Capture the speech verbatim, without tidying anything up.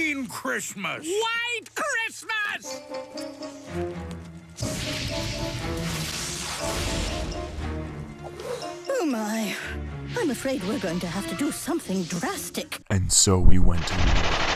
green Christmas. White Christmas! Oh my. I'm afraid we're going to have to do something drastic. And so we went to war.